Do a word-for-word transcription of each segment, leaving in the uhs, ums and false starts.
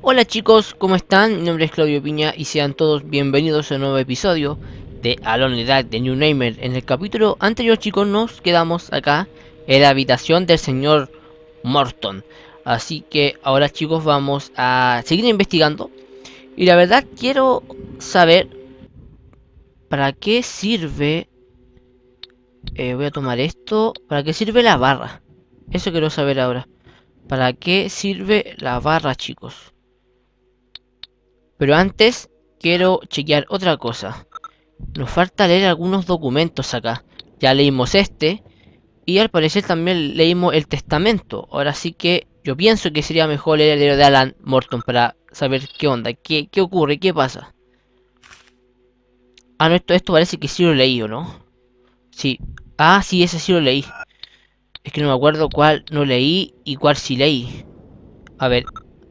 Hola chicos, ¿cómo están? Mi nombre es Claudio Piña y sean todos bienvenidos a un nuevo episodio de Alone in the Dark de New Nightmare. En el capítulo anterior, chicos, nos quedamos acá en la habitación del señor Morton. Así que ahora, chicos, vamos a seguir investigando. Y la verdad quiero saber para qué sirve... Eh, voy a tomar esto. ¿Para qué sirve la barra? Eso quiero saber ahora. ¿Para qué sirve la barra, chicos? Pero antes quiero chequear otra cosa. Nos falta leer algunos documentos acá. Ya leímos este. Y al parecer también leímos el testamento. Ahora sí que yo pienso que sería mejor leer el libro de Alan Morton para saber qué onda, qué, qué ocurre, qué pasa. Ah, no, esto, esto parece que sí lo leí, ¿o no? Sí. Ah, sí, ese sí lo leí. Es que no me acuerdo cuál no leí y cuál sí leí. A ver.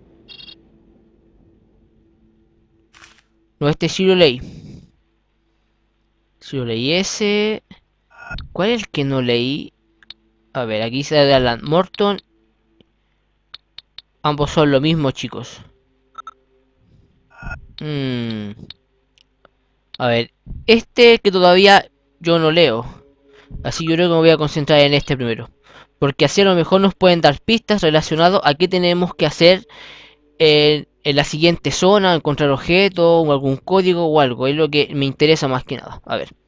No, este sí lo leí. Sí lo leí ese. ¿Cuál es el que no leí? A ver, aquí se de Alan Morton. Ambos son lo mismo, chicos. Mm. A ver, este que todavía yo no leo. Así yo creo que me voy a concentrar en este primero. Porque así a lo mejor nos pueden dar pistas relacionadas a qué tenemos que hacer en, en la siguiente zona, encontrar objetos o algún código o algo. Es lo que me interesa más que nada. A ver.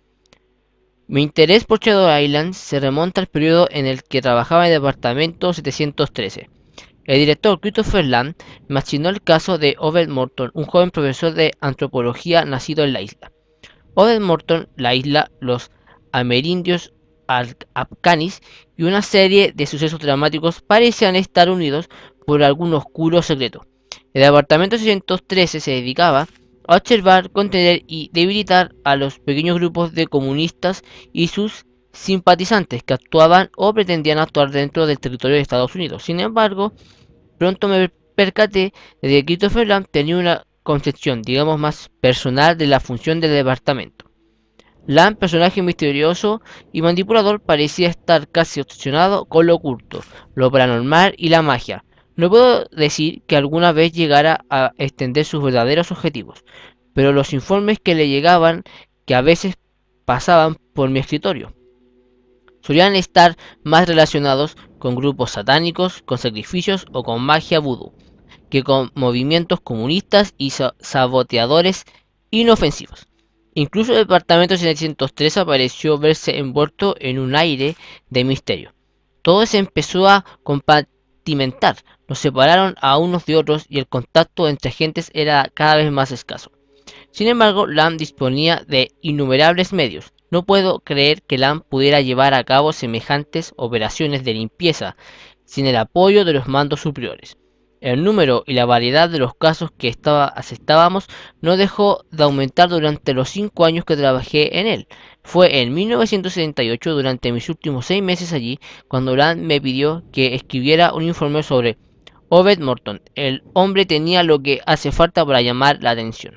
Mi interés por Shadow Island se remonta al periodo en el que trabajaba en el departamento setecientos trece. El director Christopher Land me asignó el caso de Obed Morton, un joven profesor de antropología nacido en la isla. Obed Morton, la isla, los amerindios afganis y una serie de sucesos dramáticos parecían estar unidos por algún oscuro secreto. El departamento seiscientos trece se dedicaba a observar, contener y debilitar a los pequeños grupos de comunistas y sus simpatizantes que actuaban o pretendían actuar dentro del territorio de Estados Unidos. Sin embargo, pronto me percaté de que Christopher Lamb tenía una concepción, digamos, más personal de la función del departamento. Lamb, personaje misterioso y manipulador, parecía estar casi obsesionado con lo oculto, lo paranormal y la magia. No puedo decir que alguna vez llegara a extender sus verdaderos objetivos, pero los informes que le llegaban, que a veces pasaban por mi escritorio, solían estar más relacionados con grupos satánicos, con sacrificios o con magia vudú, que con movimientos comunistas y saboteadores inofensivos. Incluso el departamento setecientos tres pareció verse envuelto en un aire de misterio. Todo se empezó a compartimentar, nos separaron a unos de otros y el contacto entre agentes era cada vez más escaso. Sin embargo, Lamb disponía de innumerables medios. No puedo creer que Lamb pudiera llevar a cabo semejantes operaciones de limpieza sin el apoyo de los mandos superiores. El número y la variedad de los casos que estaba, aceptábamos no dejó de aumentar durante los cinco años que trabajé en él. Fue en mil novecientos setenta y ocho, durante mis últimos seis meses allí, cuando Lamb me pidió que escribiera un informe sobre Obed Morton. El hombre tenía lo que hace falta para llamar la atención.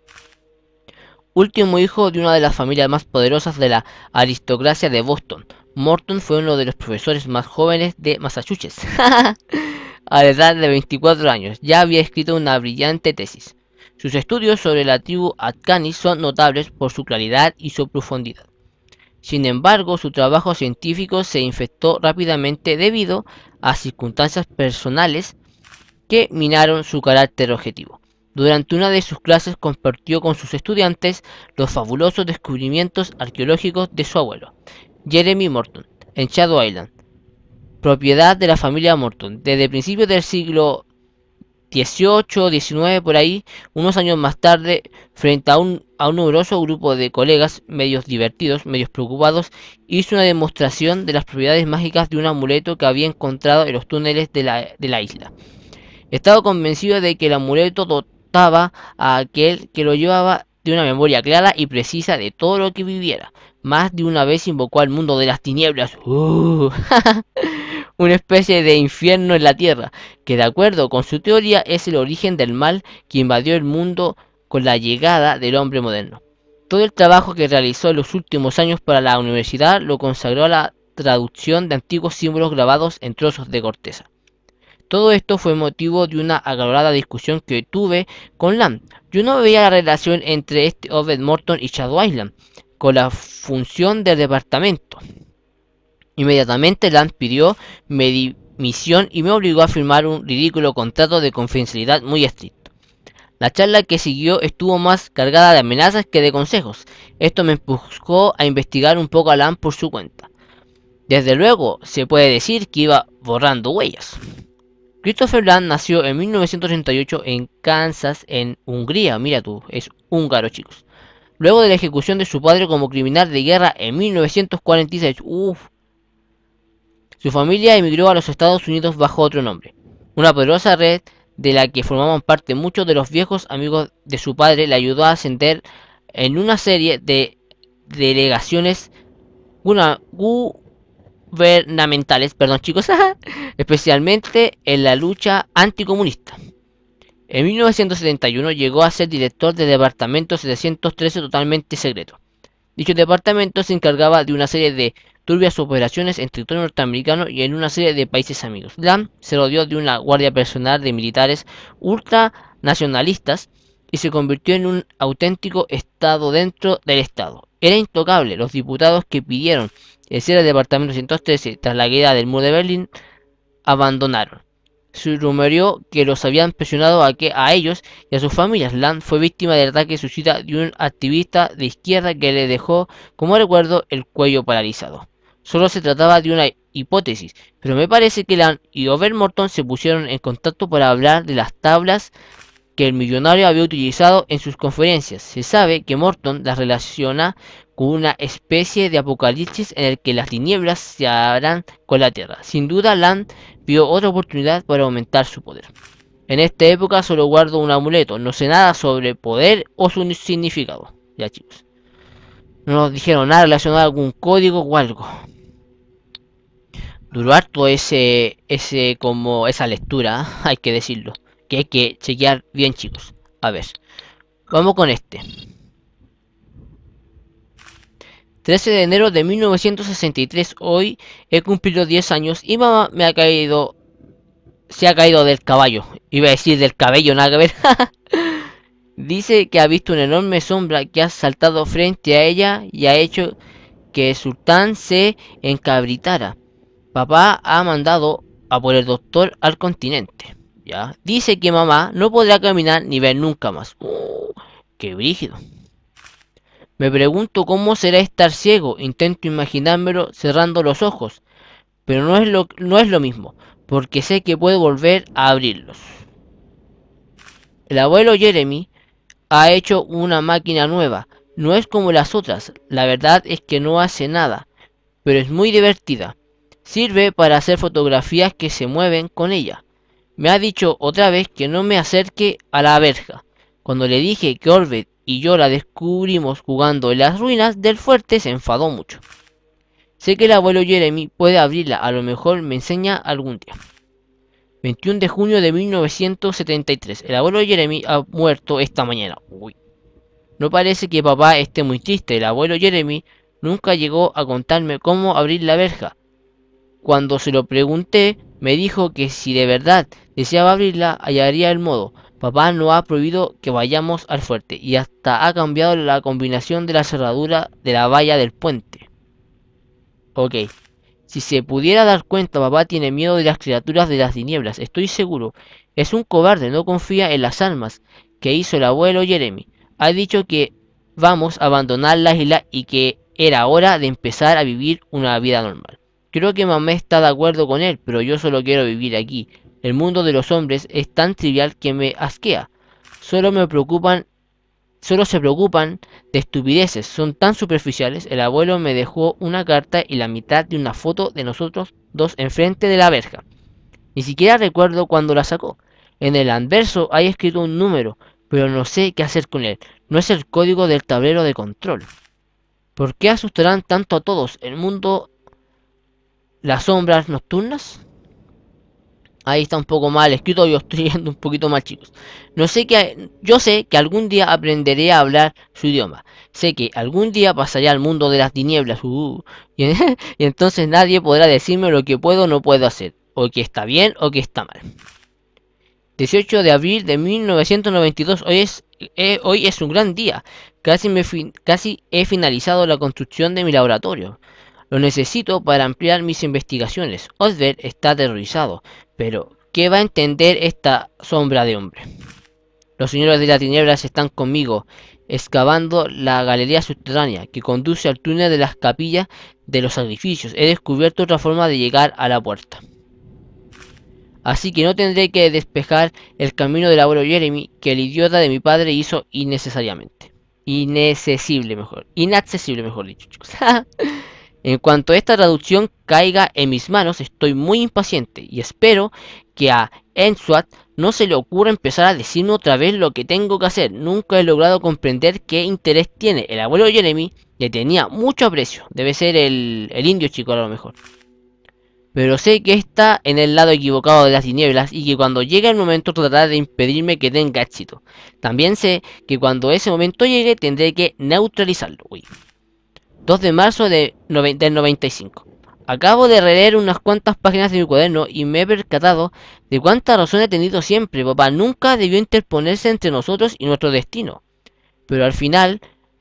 Último hijo de una de las familias más poderosas de la aristocracia de Boston, Morton fue uno de los profesores más jóvenes de Massachusetts. A la edad de veinticuatro años, ya había escrito una brillante tesis. Sus estudios sobre la tribu Afghani son notables por su claridad y su profundidad. Sin embargo, su trabajo científico se infectó rápidamente debido a circunstancias personales que minaron su carácter objetivo. Durante una de sus clases compartió con sus estudiantes los fabulosos descubrimientos arqueológicos de su abuelo, Jeremy Morton, en Shadow Island, propiedad de la familia Morton. Desde principios del siglo dieciocho o diecinueve, por ahí, unos años más tarde, frente a un, a un numeroso grupo de colegas, medios divertidos, medios preocupados, hizo una demostración de las propiedades mágicas de un amuleto que había encontrado en los túneles de la, de la isla. Estaba convencido de que el amuleto dotaba a aquel que lo llevaba de una memoria clara y precisa de todo lo que viviera. Más de una vez invocó al mundo de las tinieblas, uh, una especie de infierno en la tierra, que de acuerdo con su teoría es el origen del mal que invadió el mundo con la llegada del hombre moderno. Todo el trabajo que realizó en los últimos años para la universidad lo consagró a la traducción de antiguos símbolos grabados en trozos de corteza. Todo esto fue motivo de una acalorada discusión que tuve con Lan. Yo no veía la relación entre este Obed Morton y Shadow Island, con la función del departamento. Inmediatamente Lan pidió mi dimisión y me obligó a firmar un ridículo contrato de confidencialidad muy estricto. La charla que siguió estuvo más cargada de amenazas que de consejos. Esto me empujó a investigar un poco a Lan por su cuenta. Desde luego, se puede decir que iba borrando huellas. Christopher Land nació en mil novecientos treinta y ocho en Kansas, en Hungría. Mira tú, es húngaro, chicos. Luego de la ejecución de su padre como criminal de guerra en mil novecientos cuarenta y seis, uff, su familia emigró a los Estados Unidos bajo otro nombre. Una poderosa red de la que formaban parte muchos de los viejos amigos de su padre le ayudó a ascender en una serie de delegaciones gubernamentales, perdón chicos, especialmente en la lucha anticomunista. En mil novecientos setenta y uno llegó a ser director del departamento setecientos trece totalmente secreto. Dicho departamento se encargaba de una serie de turbias operaciones en territorio norteamericano y en una serie de países amigos. Lam se rodeó de una guardia personal de militares ultranacionalistas y se convirtió en un auténtico estado dentro del estado. Era intocable. Los diputados que pidieron el cierre del departamento ciento trece tras la caída del muro de Berlín abandonaron. Se rumoreó que los habían presionado a que a ellos y a sus familias. Land fue víctima del ataque suicida de un activista de izquierda que le dejó, como recuerdo, el cuello paralizado. Solo se trataba de una hipótesis, pero me parece que Land y Obed Morton se pusieron en contacto para hablar de las tablas que el millonario había utilizado en sus conferencias. Se sabe que Morton las relaciona con una especie de apocalipsis en el que las tinieblas se harán con la tierra. Sin duda, Land vio otra oportunidad para aumentar su poder. En esta época solo guardo un amuleto, no sé nada sobre poder o su significado. Ya chicos, no nos dijeron nada relacionado a algún código o algo. Duró harto ese, ese como esa lectura, ¿eh? Hay que decirlo. Que hay que chequear bien chicos. A ver, vamos con este. trece de enero de mil novecientos sesenta y tres, hoy he cumplido diez años y mamá me ha caído, se ha caído del caballo. Iba a decir del cabello, nada que ver. Dice que ha visto una enorme sombra que ha saltado frente a ella y ha hecho que el sultán se encabritara. Papá ha mandado a por el doctor al continente. ¿Ya? Dice que mamá no podrá caminar ni ver nunca más. Uh, ¡Qué brígido! Me pregunto cómo será estar ciego. Intento imaginármelo cerrando los ojos. Pero no es lo, no es lo mismo. Porque sé que puedo volver a abrirlos. El abuelo Jeremy ha hecho una máquina nueva. No es como las otras. La verdad es que no hace nada. Pero es muy divertida. Sirve para hacer fotografías que se mueven con ella. Me ha dicho otra vez que no me acerque a la verja. Cuando le dije que Orbet y yo la descubrimos jugando en las ruinas del fuerte, se enfadó mucho. Sé que el abuelo Jeremy puede abrirla, a lo mejor me enseña algún día. veintiuno de junio de mil novecientos setenta y tres. El abuelo Jeremy ha muerto esta mañana. Uy. No parece que papá esté muy triste. El abuelo Jeremy nunca llegó a contarme cómo abrir la verja. Cuando se lo pregunté, me dijo que si de verdad deseaba abrirla, hallaría el modo. Papá no ha prohibido que vayamos al fuerte y hasta ha cambiado la combinación de la cerradura de la valla del puente. Ok. Si se pudiera dar cuenta, papá tiene miedo de las criaturas de las tinieblas, estoy seguro. Es un cobarde, no confía en las armas que hizo el abuelo Jeremy. Ha dicho que vamos a abandonar la isla y que era hora de empezar a vivir una vida normal. Creo que mamá está de acuerdo con él, pero yo solo quiero vivir aquí. El mundo de los hombres es tan trivial que me asquea. Solo me preocupan, solo se preocupan de estupideces, son tan superficiales. El abuelo me dejó una carta y la mitad de una foto de nosotros dos enfrente de la verja. Ni siquiera recuerdo cuándo la sacó. En el anverso hay escrito un número, pero no sé qué hacer con él. No es el código del tablero de control. ¿Por qué asustarán tanto a todos? El mundo... Las sombras nocturnas. Ahí está un poco mal escrito, yo estoy viendo un poquito mal chicos. No sé que, yo sé que algún día aprenderé a hablar su idioma. Sé que algún día pasaré al mundo de las tinieblas. Uh, y, y entonces nadie podrá decirme lo que puedo o no puedo hacer. o que está bien o que está mal. dieciocho de abril de mil novecientos noventa y dos. Hoy es, eh, hoy es un gran día. Casi, me fin casi he finalizado la construcción de mi laboratorio. Lo necesito para ampliar mis investigaciones. Osbert está aterrorizado. Pero, ¿qué va a entender esta sombra de hombre? Los señores de la tinieblas están conmigo, excavando la galería subterránea que conduce al túnel de las capillas de los sacrificios. He descubierto otra forma de llegar a la puerta. Así que no tendré que despejar el camino del abuelo Jeremy que el idiota de mi padre hizo innecesariamente. Inaccesible, mejor. Inaccesible, mejor dicho, chicos. En cuanto esta traducción caiga en mis manos, estoy muy impaciente y espero que a Enswat no se le ocurra empezar a decirme otra vez lo que tengo que hacer. Nunca he logrado comprender qué interés tiene. El abuelo Jeremy le tenía mucho aprecio. Debe ser el, el indio chico a lo mejor. Pero sé que está en el lado equivocado de las tinieblas y que cuando llegue el momento tratará de impedirme que tenga éxito. También sé que cuando ese momento llegue tendré que neutralizarlo. Uy. dos de marzo de del noventa y cinco. Acabo de releer unas cuantas páginas de mi cuaderno y me he percatado de cuánta razón he tenido siempre. Papá nunca debió interponerse entre nosotros y nuestro destino. Pero al final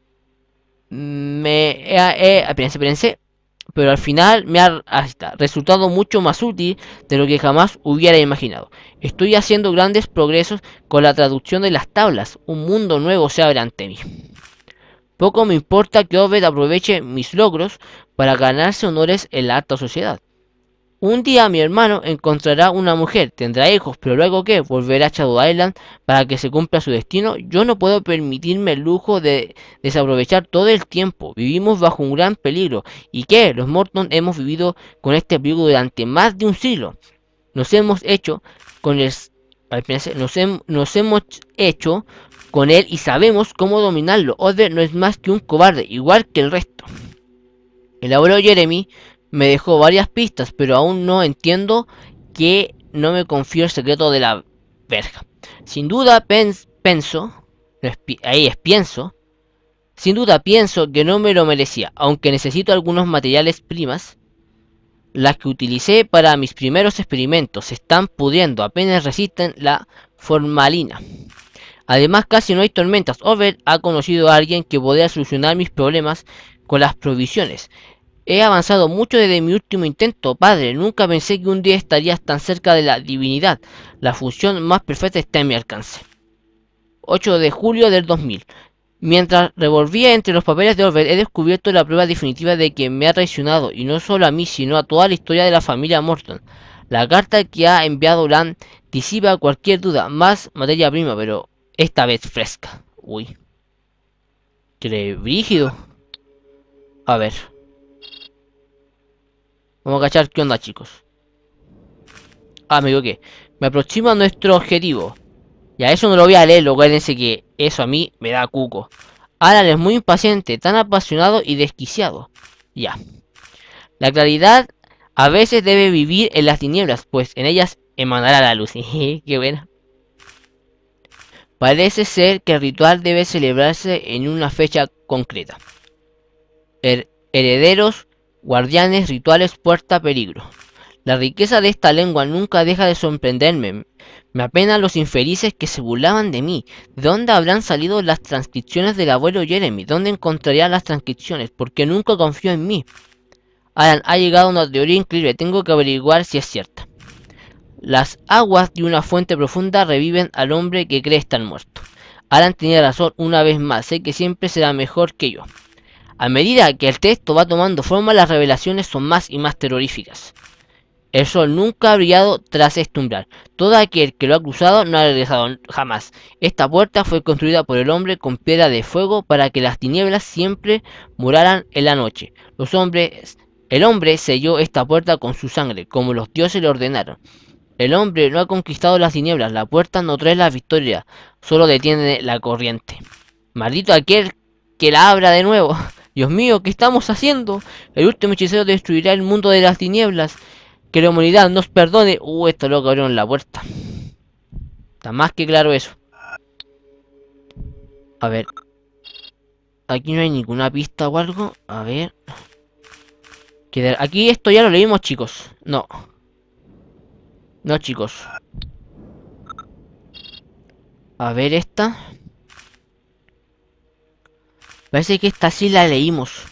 me he, he, pensé, pensé, pero al final me ha está, resultado mucho más útil de lo que jamás hubiera imaginado. Estoy haciendo grandes progresos con la traducción de las tablas. Un mundo nuevo se abre ante mí. Poco me importa que Obed aproveche mis logros para ganarse honores en la alta sociedad. Un día mi hermano encontrará una mujer, tendrá hijos, pero luego ¿qué? Volverá a Shadow Island para que se cumpla su destino. Yo no puedo permitirme el lujo de desaprovechar todo el tiempo. Vivimos bajo un gran peligro. ¿Y qué? Los Morton hemos vivido con este peligro durante más de un siglo. Nos hemos hecho con el... Nos, hem, nos hemos hecho con él y sabemos cómo dominarlo. Osbert no es más que un cobarde, igual que el resto. El abuelo Jeremy me dejó varias pistas, pero aún no entiendo que no me confío el secreto de la verga. Sin duda pens, pienso, ahí es pienso, sin duda pienso que no me lo merecía, aunque necesito algunos materiales primas. Las que utilicé para mis primeros experimentos se están pudriendo, apenas resisten la formalina. Además casi no hay tormentas. Obed ha conocido a alguien que podría solucionar mis problemas con las provisiones. He avanzado mucho desde mi último intento, padre. Nunca pensé que un día estarías tan cerca de la divinidad. La función más perfecta está en mi alcance. ocho de julio del dos mil. Mientras revolvía entre los papeles de Obed, he descubierto la prueba definitiva de que me ha traicionado, y no solo a mí, sino a toda la historia de la familia Morton. La carta que ha enviado Lan disipa cualquier duda, más materia prima, pero esta vez fresca. Uy. Qué brígido. A ver. Vamos a cachar qué onda, chicos. Ah, me equivoqué. Me aproximo a nuestro objetivo. Ya, eso no lo voy a leer, lo acuérdense que eso a mí me da cuco. Alan es muy impaciente, tan apasionado y desquiciado. Ya. La claridad a veces debe vivir en las tinieblas, pues en ellas emanará la luz. Qué buena. Parece ser que el ritual debe celebrarse en una fecha concreta. Her herederos, guardianes, rituales, puerta, peligro. La riqueza de esta lengua nunca deja de sorprenderme. Me apenan los infelices que se burlaban de mí. ¿De dónde habrán salido las transcripciones del abuelo Jeremy? ¿Dónde encontraría las transcripciones? Porque nunca confío en mí. Alan, ha llegado una teoría increíble. Tengo que averiguar si es cierta. Las aguas de una fuente profunda reviven al hombre que cree estar muerto. Alan tenía razón una vez más. Sé que siempre será mejor que yo. A medida que el texto va tomando forma, las revelaciones son más y más terroríficas. El sol nunca ha brillado tras este umbral. Todo aquel que lo ha cruzado no ha regresado jamás. Esta puerta fue construida por el hombre con piedra de fuego para que las tinieblas siempre muraran en la noche. Los hombres, el hombre selló esta puerta con su sangre, como los dioses le ordenaron. El hombre no ha conquistado las tinieblas. La puerta no trae la victoria, solo detiene la corriente. Maldito aquel que la abra de nuevo. Dios mío, ¿qué estamos haciendo? El último hechicero destruirá el mundo de las tinieblas. Que la humanidad nos perdone. Uh, esto loco abrieron la puerta. Está más que claro eso. A ver. Aquí no hay ninguna pista o algo. A ver. Aquí esto ya lo leímos, chicos. No. No, chicos. A ver esta. Parece que esta sí la leímos.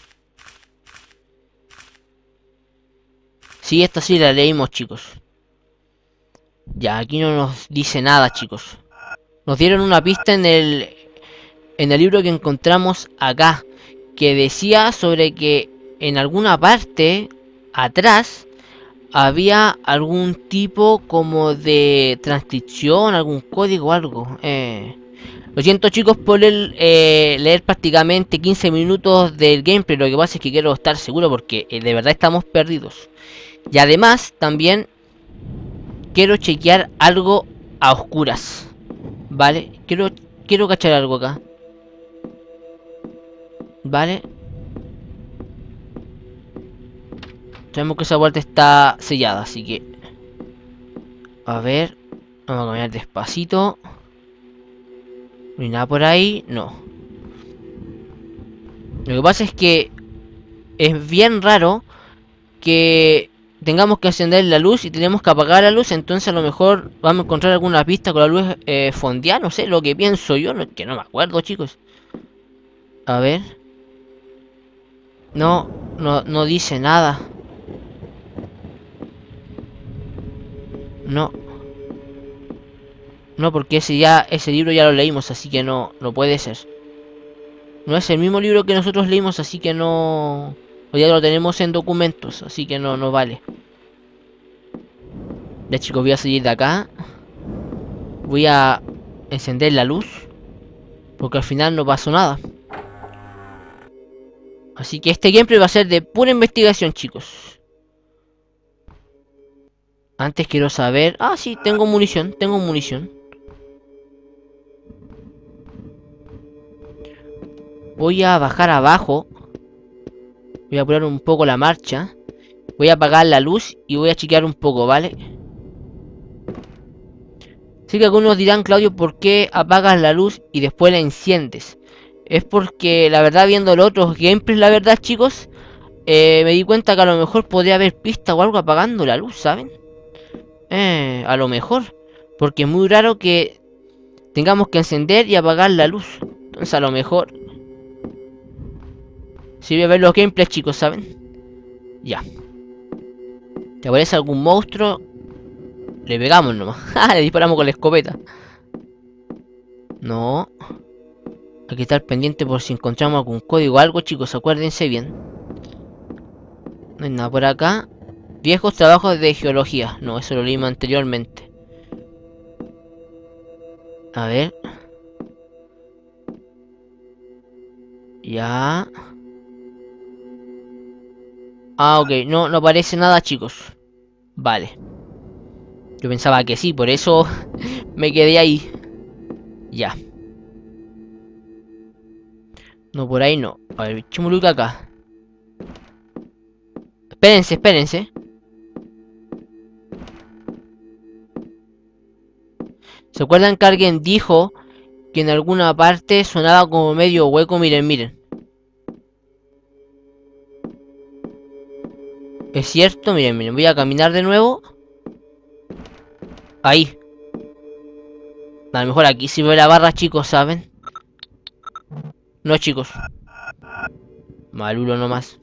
Sí, esta sí la leímos, chicos. Ya, aquí no nos dice nada, chicos. Nos dieron una pista en el en el libro que encontramos acá, que decía sobre que en alguna parte atrás había algún tipo como de transcripción, algún código o algo. Eh, lo siento, chicos, por el, eh, leer prácticamente quince minutos del gameplay. Lo que pasa es que quiero estar seguro porque eh, de verdad estamos perdidos. Y además también quiero chequear algo a oscuras. ¿Vale? Quiero, quiero cachar algo acá. ¿Vale? Sabemos que esa puerta está sellada, así que... A ver... Vamos a caminar despacito. No hay nada por ahí. No. Lo que pasa es que... Es bien raro... Que... Tengamos que encender la luz y tenemos que apagar la luz. Entonces a lo mejor vamos a encontrar alguna pista con la luz eh, fondeada. No sé, lo que pienso yo. No, que no me acuerdo, chicos. A ver... No, no, no dice nada. No. No, porque ese ya, ese libro ya lo leímos, así que no, no puede ser. No es el mismo libro que nosotros leímos, así que no... O ya lo tenemos en documentos, así que no, no vale. Ya, chicos, voy a salir de acá. Voy a encender la luz, porque al final no pasó nada. Así que este gameplay va a ser de pura investigación, chicos. Antes quiero saber... Ah, sí, tengo munición, tengo munición. Voy a bajar abajo. Voy a apurar un poco la marcha. Voy a apagar la luz y voy a chequear un poco, ¿vale? Sé que algunos dirán, Claudio, ¿por qué apagas la luz y después la enciendes? Es porque, la verdad, viendo los otros gameplays, la verdad, chicos, eh, me di cuenta que a lo mejor podría haber pista o algo apagando la luz, ¿saben? Eh, a lo mejor. Porque es muy raro que tengamos que encender y apagar la luz. Entonces, a lo mejor... Si voy a ver los gameplays, chicos, ¿saben? Ya. ¿Te aparece algún monstruo? Le pegamos nomás. Le disparamos con la escopeta. No. Hay que estar pendiente por si encontramos algún código o algo, chicos. Acuérdense bien. No hay nada por acá. Viejos trabajos de geología. No, eso lo leímos anteriormente. A ver. Ya. Ah, ok. No, no aparece nada, chicos. Vale. Yo pensaba que sí, por eso me quedé ahí. Ya. No, por ahí no. A ver, chimuluca acá. Espérense, espérense. ¿Se acuerdan que alguien dijo que en alguna parte sonaba como medio hueco? Miren, miren. Es cierto, miren, miren. Voy a caminar de nuevo. Ahí. A lo mejor aquí sirve la barra, chicos, ¿saben? No, chicos. Malulo nomás.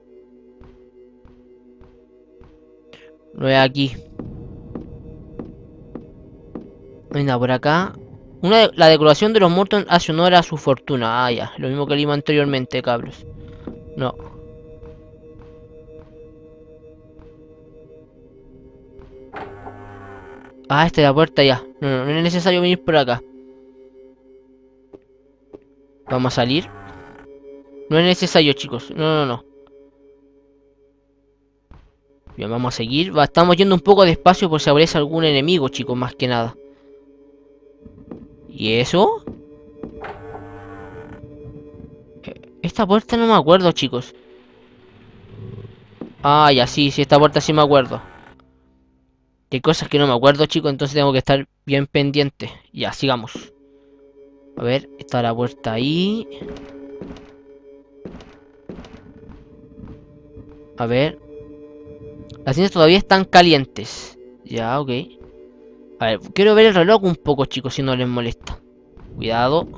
No es aquí. No hay nada por acá. Una de, la decoración de los muertos hace honor a su fortuna. Ah, ya. Lo mismo que leímos anteriormente, cabros. No. Ah, esta es la puerta ya. No, no, no es necesario venir por acá. Vamos a salir. No es necesario, chicos. No, no, no. Bien, vamos a seguir. Va, estamos yendo un poco despacio por si aparece algún enemigo, chicos, más que nada. ¿Y eso? Esta puerta no me acuerdo, chicos. Ah, ya, sí, sí, esta puerta sí me acuerdo. Hay cosas que no me acuerdo, chicos, entonces tengo que estar bien pendiente. Ya, sigamos. A ver, está la puerta ahí. A ver. Las tiendas todavía están calientes. Ya, ok. A ver, quiero ver el reloj un poco, chicos, si no les molesta. Cuidado.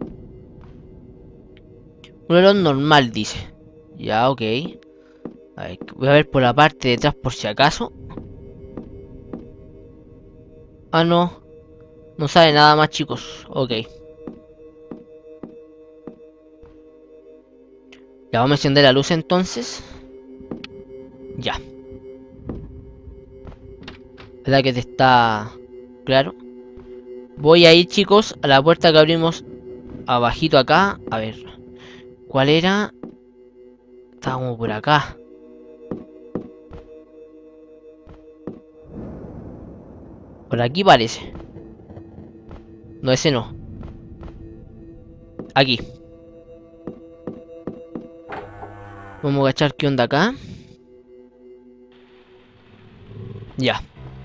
Un reloj normal, dice. Ya, ok. A ver, voy a ver por la parte de atrás por si acaso. Ah, no. No sale nada más, chicos. Ok. Ya vamos a encender la luz entonces. Ya. ¿Verdad que te está claro? Voy a ir, chicos, a la puerta que abrimos abajito acá. A ver. ¿Cuál era? Estábamos por acá. Por aquí parece. No, ese no. Aquí. Vamos a agachar qué onda acá. Ya.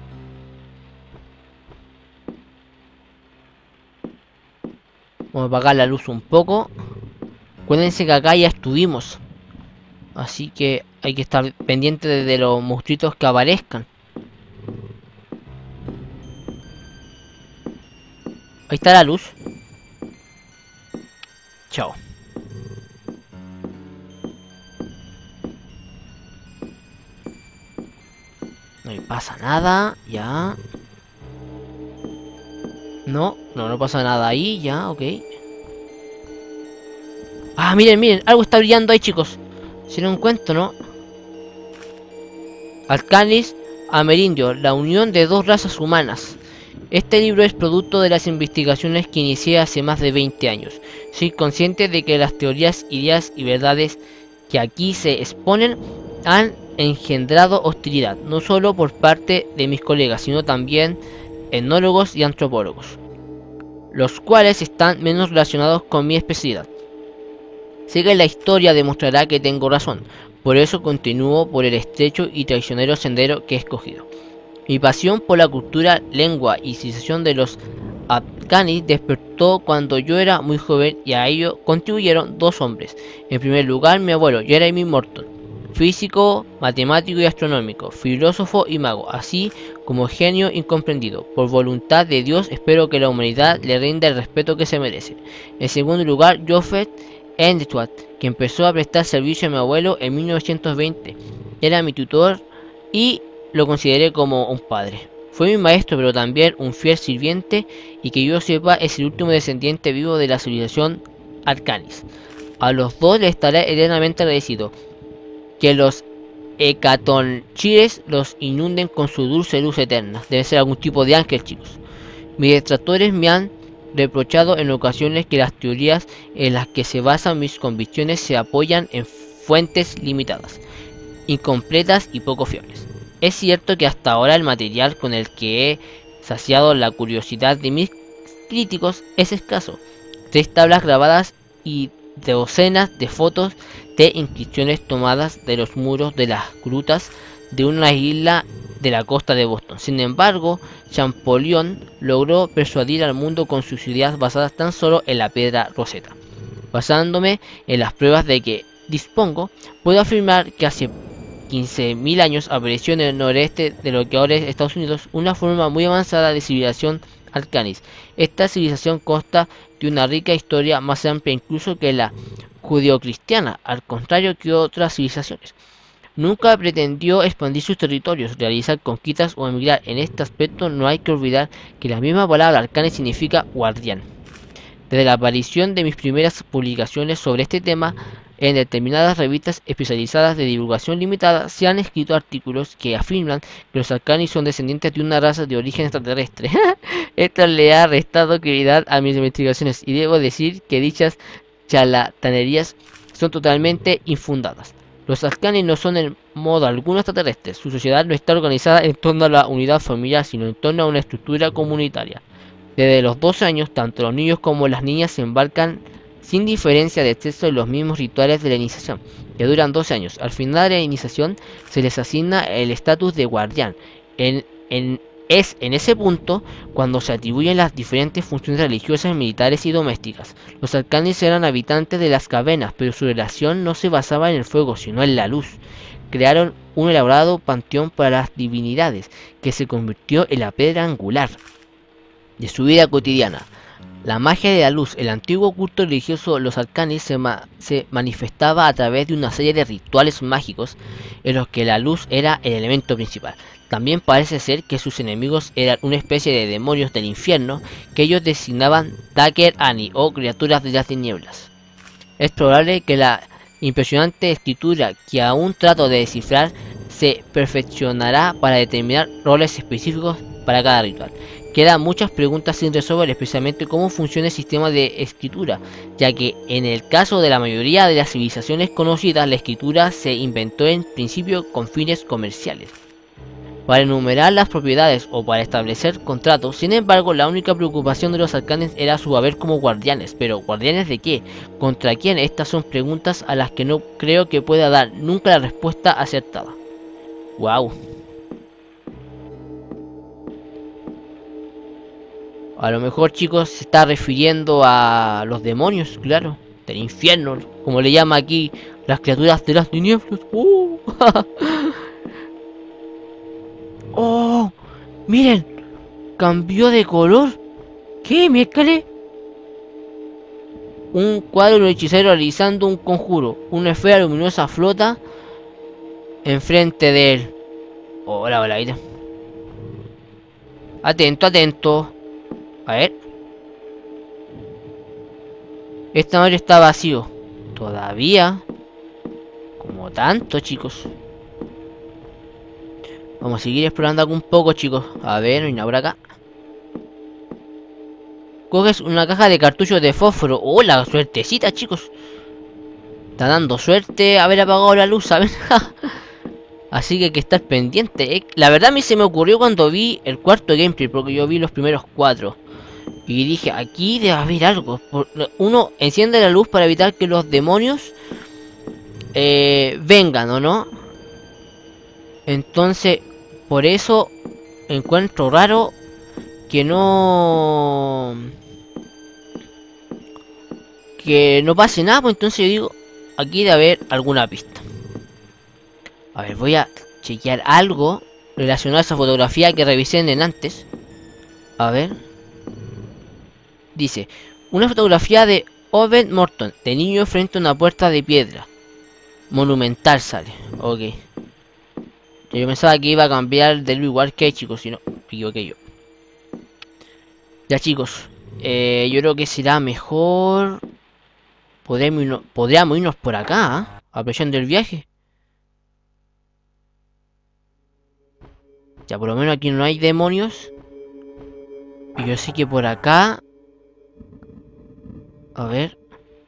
Vamos a apagar la luz un poco. Acuérdense que acá ya estuvimos. Así que hay que estar pendiente de los monstruitos que aparezcan. Ahí está la luz. Chao. No le pasa nada. Ya. No, no, no pasa nada ahí. Ya, ok. Ah, miren, miren. Algo está brillando ahí, chicos. Si no encuentro, ¿no? Alcanis amerindio. La unión de dos razas humanas. Este libro es producto de las investigaciones que inicié hace más de veinte años. Soy consciente de que las teorías, ideas y verdades que aquí se exponen han engendrado hostilidad, no solo por parte de mis colegas, sino también etnólogos y antropólogos, los cuales están menos relacionados con mi especialidad. Sé que la historia demostrará que tengo razón, por eso continúo por el estrecho y traicionero sendero que he escogido. Mi pasión por la cultura, lengua y civilización de los Alcanis despertó cuando yo era muy joven, y a ello contribuyeron dos hombres. En primer lugar, mi abuelo, Jeremy Morton, físico, matemático y astronómico, filósofo y mago, así como genio incomprendido. Por voluntad de Dios, espero que la humanidad le rinda el respeto que se merece. En segundo lugar, Joseph Endstwat, que empezó a prestar servicio a mi abuelo en mil novecientos veinte. Era mi tutor y lo consideré como un padre. Fue mi maestro, pero también un fiel sirviente, y que yo sepa es el último descendiente vivo de la civilización Alcanis. A los dos les estaré eternamente agradecido. Que los Hecatonchires los inunden con su dulce luz eterna. Debe ser algún tipo de ángel, chicos. Mis detractores me han reprochado en ocasiones que las teorías en las que se basan mis convicciones se apoyan en fuentes limitadas, incompletas y poco fiables. Es cierto que hasta ahora el material con el que he saciado la curiosidad de mis críticos es escaso. Tres tablas grabadas y docenas de fotos de inscripciones tomadas de los muros de las grutas de una isla de la costa de Boston. Sin embargo, Champollion logró persuadir al mundo con sus ideas basadas tan solo en la piedra Rosetta. Basándome en las pruebas de que dispongo, puedo afirmar que hace quince mil años apareció en el noreste de lo que ahora es Estados Unidos una forma muy avanzada de civilización Alcanis. Esta civilización consta de una rica historia más amplia incluso que la judeocristiana, al contrario que otras civilizaciones. Nunca pretendió expandir sus territorios, realizar conquistas o emigrar. En este aspecto no hay que olvidar que la misma palabra Alcanis significa guardián. Desde la aparición de mis primeras publicaciones sobre este tema en determinadas revistas especializadas de divulgación limitada, se han escrito artículos que afirman que los Alcanis son descendientes de una raza de origen extraterrestre. Esto le ha restado credibilidad a mis investigaciones, y debo decir que dichas charlatanerías son totalmente infundadas. Los Alcanis no son en modo alguno extraterrestres. Su sociedad no está organizada en torno a la unidad familiar, sino en torno a una estructura comunitaria. Desde los doce años, tanto los niños como las niñas se embarcan sin diferencia de sexo en los mismos rituales de la iniciación, que duran doce años. Al final de la iniciación se les asigna el estatus de guardián. En, en, es en ese punto cuando se atribuyen las diferentes funciones religiosas, militares y domésticas. Los Alcanis eran habitantes de las cavernas, pero su relación no se basaba en el fuego, sino en la luz. crearon un elaborado panteón para las divinidades, que se convirtió en la piedra angular de su vida cotidiana. La magia de la luz, el antiguo culto religioso de los arcanes, se, ma se manifestaba a través de una serie de rituales mágicos en los que la luz era el elemento principal. También parece ser que sus enemigos eran una especie de demonios del infierno que ellos designaban Daker Ani o criaturas de las tinieblas. Es probable que la impresionante escritura que aún trato de descifrar se perfeccionará para determinar roles específicos para cada ritual. Quedan muchas preguntas sin resolver, especialmente cómo funciona el sistema de escritura, ya que en el caso de la mayoría de las civilizaciones conocidas, la escritura se inventó en principio con fines comerciales, para enumerar las propiedades o para establecer contratos. Sin embargo, la única preocupación de los arcanes era su haber como guardianes. ¿Pero guardianes de qué? ¿Contra quién? Estas son preguntas a las que no creo que pueda dar nunca la respuesta acertada. Wow. A lo mejor, chicos, se está refiriendo a los demonios, claro, del infierno, como le llama aquí, las criaturas de las tinieblas. Uh. ¡Oh! ¡Miren! ¡Cambió de color! ¿Qué? ¿Miércoles? Un cuadro de un hechicero realizando un conjuro. Una esfera luminosa flota enfrente de él. Hola, hola, mira. Atento, atento. A ver. Esta madre está vacío. Todavía. Como tanto, chicos. Vamos a seguir explorando algo un poco, chicos. A ver, no hay nada por acá. Coges una caja de cartuchos de fósforo. ¡Oh, la suertecita, chicos! Está dando suerte haber apagado la luz, ¿saben? Así que hay que estar pendiente, ¿eh? La verdad a mí se me ocurrió cuando vi el cuarto gameplay, porque yo vi los primeros cuatro. Y dije, aquí debe haber algo. Uno enciende la luz para evitar que los demonios eh, vengan, ¿o no? Entonces, por eso encuentro raro que no... Que no pase nada, pues entonces yo digo, aquí debe haber alguna pista. A ver, voy a chequear algo relacionado a esa fotografía que revisé en antes. A ver. Dice, una fotografía de Owen Morton, de niño frente a una puerta de piedra. Monumental sale. Ok. Yo pensaba que iba a cambiar de lo igual que chicos, si no, me equivoqué yo. Ya, chicos. Eh, yo creo que será mejor... Podríamos irnos, podríamos irnos por acá, ¿eh? Aprovechando el viaje. Ya, por lo menos aquí no hay demonios. Y yo sé que por acá... A ver...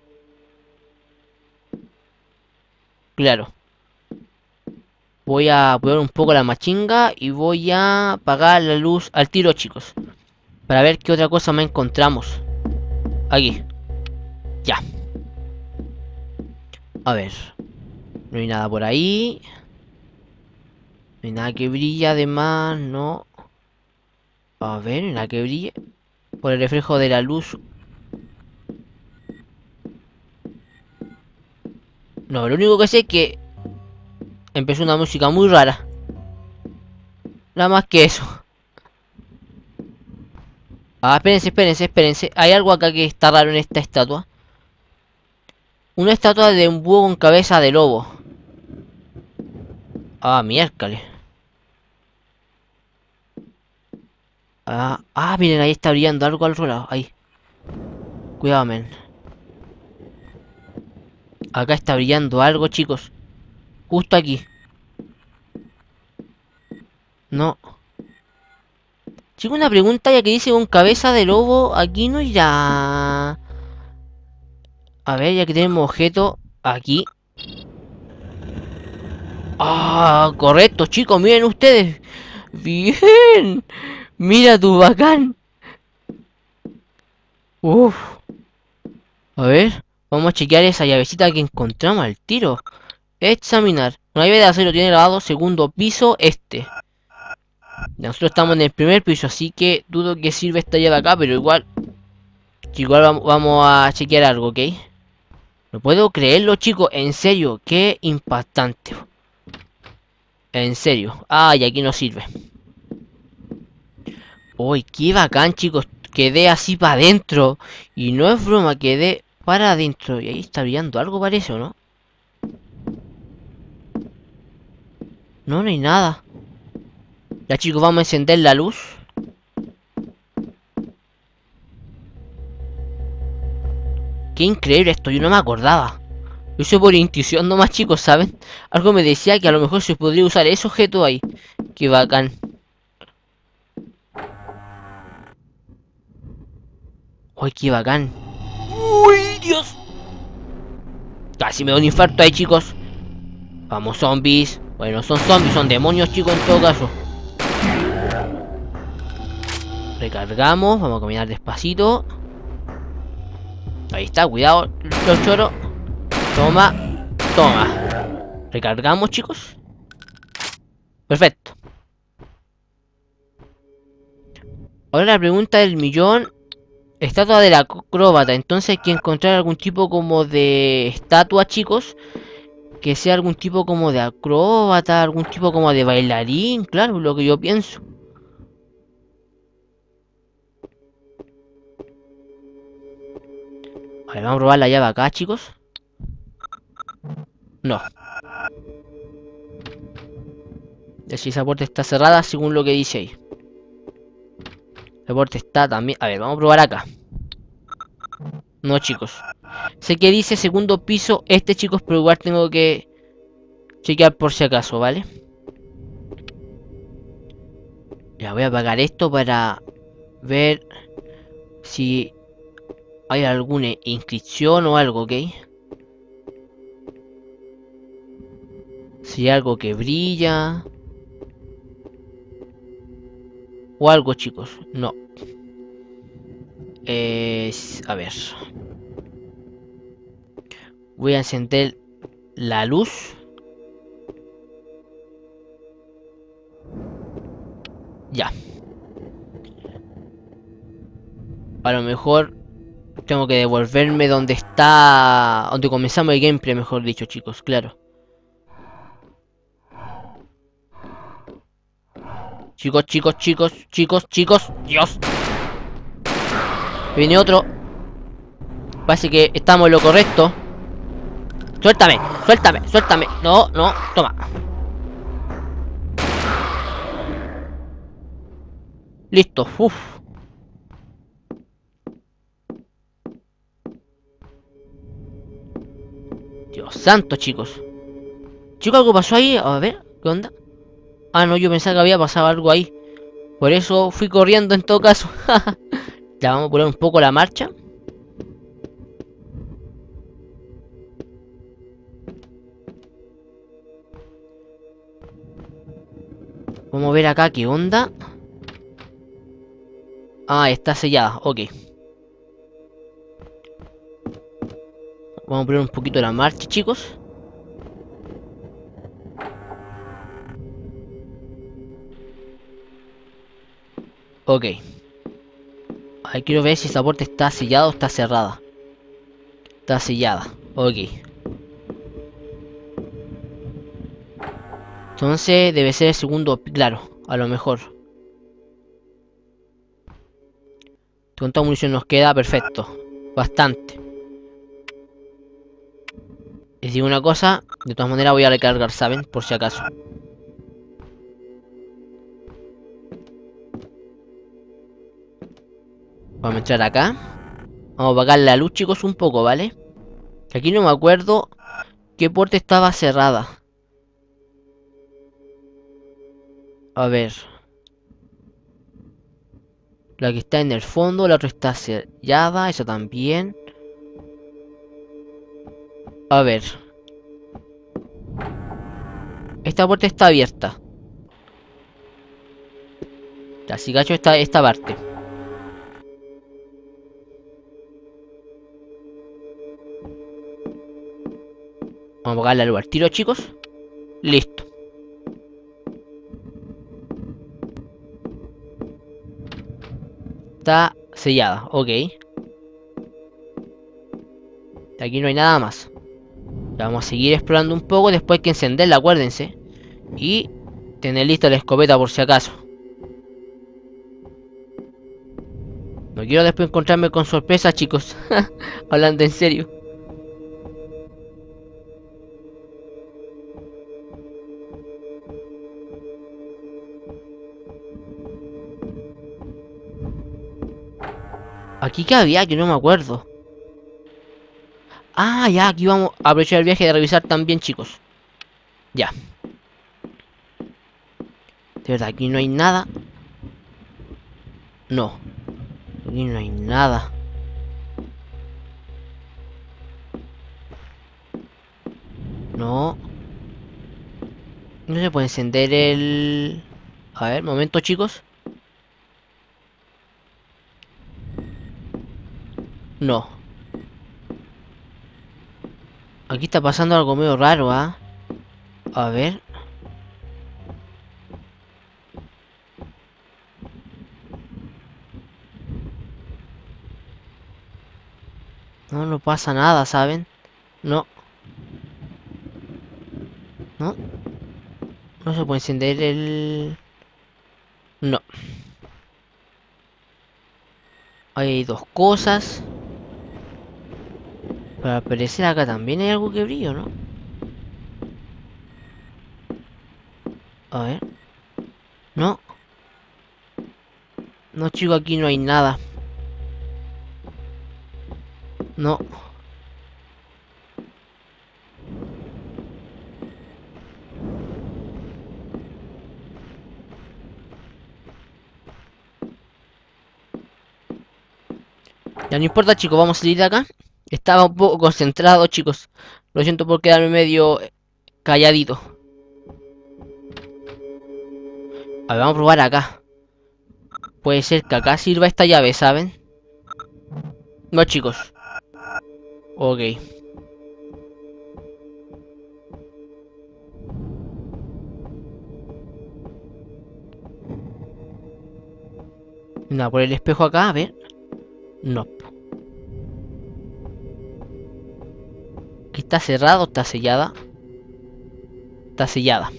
Claro. Voy a apoyar un poco la machinga y voy a apagar la luz al tiro, chicos. Para ver qué otra cosa más encontramos. Aquí. Ya. A ver. No hay nada por ahí. No hay nada que brille además, no. A ver, no hay nada que brille. Por el reflejo de la luz. No, lo único que sé es que empezó una música muy rara. Nada más que eso. Ah, espérense, espérense, espérense. Hay algo acá que está raro en esta estatua. Una estatua de un búho con cabeza de lobo. Ah, miércoles. Ah, ah, miren, ahí está brillando algo al otro lado. Ahí. Cuidado, men. Acá está brillando algo, chicos. Justo aquí. No. Chico, una pregunta ya que dice con cabeza de lobo. Aquí no irá. A ver, ya que tenemos objeto aquí. Ah, correcto, chicos, miren ustedes. Bien. Mira tu bacán. Uf. A ver, vamos a chequear esa llavecita que encontramos al tiro. Examinar. Una llave de acero tiene grabado segundo piso este. Nosotros estamos en el primer piso, así que dudo que sirva esta llave acá, pero igual... Igual vamos, vamos a chequear algo, ¿ok? No puedo creerlo, chicos, en serio, qué impactante. En serio. Ah, y aquí no sirve. Uy, qué bacán, chicos. Quedé así para adentro. Y no es broma, quedé para adentro. Y ahí está brillando algo, parece, ¿o no? No, no hay nada. Ya, chicos, vamos a encender la luz. Qué increíble esto, yo no me acordaba. Lo hice por intuición nomás, chicos, ¿saben? Algo me decía que a lo mejor se podría usar ese objeto ahí. Qué bacán. Uy, qué bacán. Uy, Dios. Casi me da un infarto ahí, chicos. Vamos, zombies. Bueno, son zombies, son demonios, chicos, en todo caso. Recargamos, vamos a caminar despacito. Ahí está, cuidado, los choros. Toma, toma. Recargamos, chicos. Perfecto. Ahora la pregunta del millón. Estatua del acróbata. Entonces hay que encontrar algún tipo como de estatua, chicos. Que sea algún tipo como de acróbata. Algún tipo como de bailarín. Claro, lo que yo pienso. A ver, vamos a probar la llave acá, chicos. No. Si esa puerta está cerrada según lo que dice ahí. La puerta está también... A ver, vamos a probar acá. No, chicos. Sé que dice segundo piso este, chicos, pero igual tengo que chequear por si acaso, ¿vale? Ya voy a apagar esto para ver si hay alguna inscripción o algo, ¿ok? Si hay algo que brilla o algo, chicos. No. Eh, a ver. Voy a encender la luz. Ya. A lo mejor tengo que devolverme donde está... Donde comenzamos el gameplay, mejor dicho, chicos, claro. Chicos, chicos, chicos, chicos, chicos. Dios. Viene otro. Parece que estamos en lo correcto. Suéltame, suéltame, suéltame. No, no, toma. Listo, uff. Dios santo, chicos. Chicos, algo pasó ahí. A ver, ¿qué onda? Ah, no, yo pensaba que había pasado algo ahí. Por eso fui corriendo en todo caso. Ya vamos a poner un poco la marcha. Vamos a ver acá qué onda. Ah, está sellada, ok. Vamos a poner un poquito la marcha, chicos. Ok. Ahí quiero ver si esa puerta está sellada o está cerrada. Está sellada, ok. Entonces debe ser el segundo, claro, a lo mejor. ¿Cuánta munición nos queda? Perfecto. Bastante. Les digo una cosa, de todas maneras voy a recargar, ¿saben? Por si acaso. Vamos a entrar acá. Vamos a apagar la luz, chicos, un poco, ¿vale? Que aquí no me acuerdo qué puerta estaba cerrada. A ver. La que está en el fondo, la otra está sellada, esa también. A ver. Esta puerta está abierta. Ya, si cacho esta, esta parte. Vamos a apagar la luz al tiro, chicos. Listo. Está sellada, ok. Aquí no hay nada más. Ya vamos a seguir explorando un poco. Después hay que encenderla, acuérdense. Y Tener lista la escopeta por si acaso. No quiero después encontrarme con sorpresas, chicos. Hablando en serio. ¿Aquí qué había? Que no me acuerdo. Ah, ya, aquí vamos a aprovechar el viaje de revisar también, chicos. Ya. De verdad, aquí no hay nada. No. Aquí no hay nada. No. No se puede encender el... A ver, momento, chicos. No. Aquí está pasando algo medio raro, ¿ah? ¿eh? A ver. No, no pasa nada, ¿saben? No. No. No se puede encender el... No. Ahí hay dos cosas. Pero al parecer acá también hay algo que brilla, ¿no? A ver. No. No, chicos, aquí no hay nada. No. Ya no importa, chicos, vamos a salir de acá. Estaba un poco concentrado, chicos. Lo siento por quedarme medio calladito. A ver, vamos a probar acá. Puede ser que acá sirva esta llave, ¿saben? No, chicos. Ok. Nada, por el espejo acá, a ver. No. Aquí está cerrado, está sellada. Está sellada.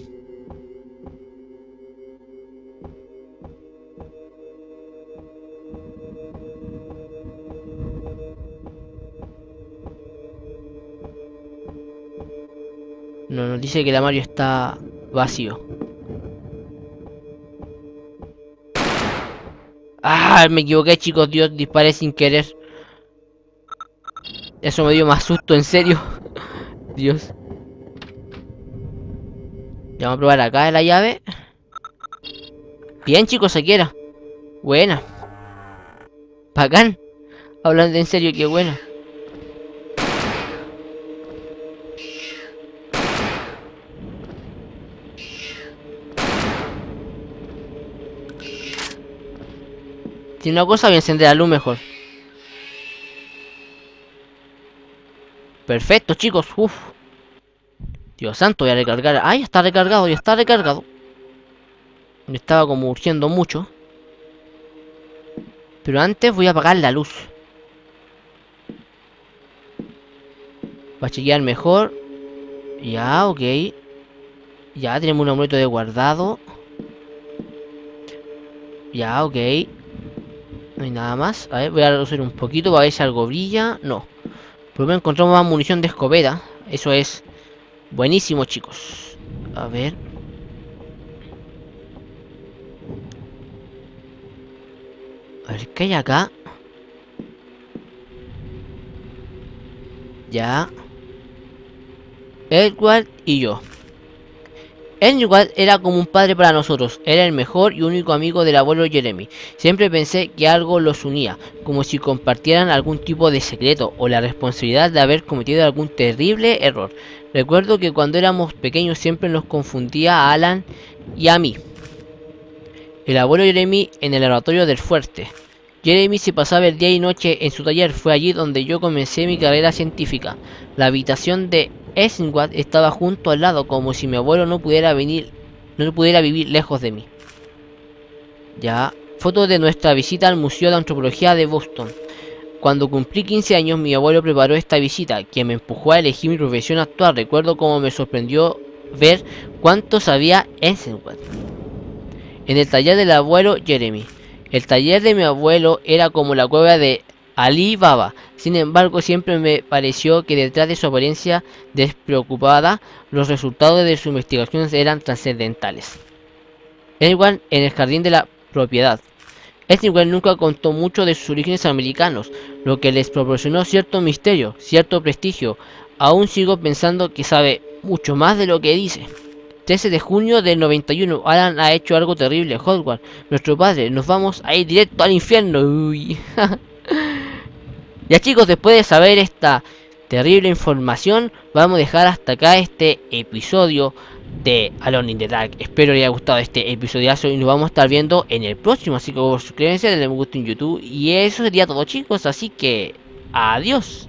No, nos dice que el armario está vacío. Ah, me equivoqué, chicos. Dios, disparé sin querer. Eso me dio más susto, en serio. Dios. Ya vamos a probar acá la llave. Bien, chicos, aquí era. Buena. Bacán. Hablando en serio, qué buena. Si una cosa, voy a encender la luz mejor. Perfecto, chicos. Uf. Dios santo, voy a recargar. Ah, ya está recargado, ya está recargado. Me estaba como urgiendo mucho. Pero antes voy a apagar la luz. Para chequear mejor. Ya, ok. Ya, tenemos un amuleto de guardado. Ya, ok. No hay nada más. A ver, voy a reducir un poquito para ver si algo brilla. No. Por lo menos encontramos más munición de escopeta. Eso es buenísimo, chicos. A ver. A ver, ¿qué hay acá? Ya. Edward y yo. Edward era como un padre para nosotros. Era el mejor y único amigo del abuelo Jeremy. Siempre pensé que algo los unía, como si compartieran algún tipo de secreto o la responsabilidad de haber cometido algún terrible error. Recuerdo que cuando éramos pequeños siempre nos confundía a Alan y a mí. El abuelo Jeremy en el laboratorio del fuerte. Jeremy se pasaba el día y noche en su taller. Fue allí donde yo comencé mi carrera científica. La habitación de Edward estaba junto al lado, como si mi abuelo no pudiera venir, no pudiera vivir lejos de mí. Ya. Foto de nuestra visita al Museo de Antropología de Boston. Cuando cumplí quince años, mi abuelo preparó esta visita, que me empujó a elegir mi profesión actual. Recuerdo cómo me sorprendió ver cuánto sabía Eisenwald. En el taller del abuelo Jeremy. El taller de mi abuelo era como la cueva de Ali Baba. Sin embargo, siempre me pareció que detrás de su apariencia despreocupada, los resultados de sus investigaciones eran trascendentales. Edward en el jardín de la propiedad. Eisenwald nunca contó mucho de sus orígenes americanos, lo que les proporcionó cierto misterio, cierto prestigio. Aún sigo pensando que sabe mucho más de lo que dice. trece de junio del noventa y uno. Alan ha hecho algo terrible. Howard, nuestro padre, nos vamos a ir directo al infierno. Uy. Ya chicos, después de saber esta terrible información, vamos a dejar hasta acá este episodio de Alone in the Dark. Espero les haya gustado este episodiazo y nos vamos a estar viendo en el próximo. Así que por favor suscríbanse, denle me gusta en YouTube. Y eso sería todo chicos, así que adiós.